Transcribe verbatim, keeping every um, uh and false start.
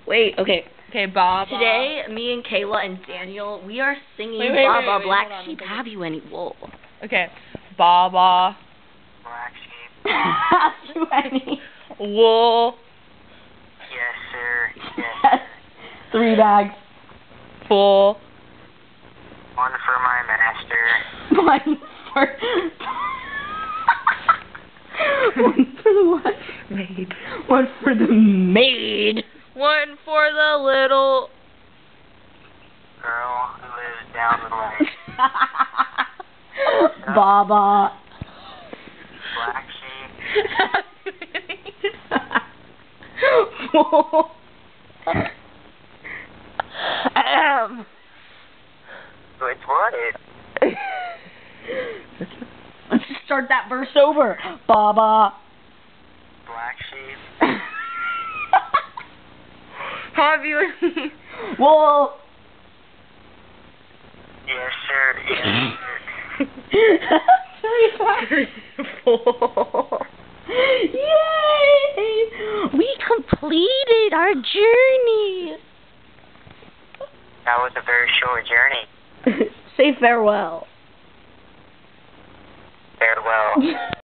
Wait, okay. Okay, Bah. Today, me and Kayla and Daniel, we are singing Wait, wait, Bah wait, Bah wait, Black hold on, Sheep, hold on. have you any wool? Okay, Bah Bah. Black sheep. Have you any Wool. Yes, sir. Yes. Three bags. Full. One for my master. One for... One for the what? Maid. One for the maid. One for the little... Girl who lives down the lane. Baba. Black sheep. um. It's what? It, Let's just start that verse over. Baba. black sheep. Have you... Wool. Yes, sir. Yes, sir. Full. Yay! We completed our journey. That was a very short journey. Say farewell. Farewell.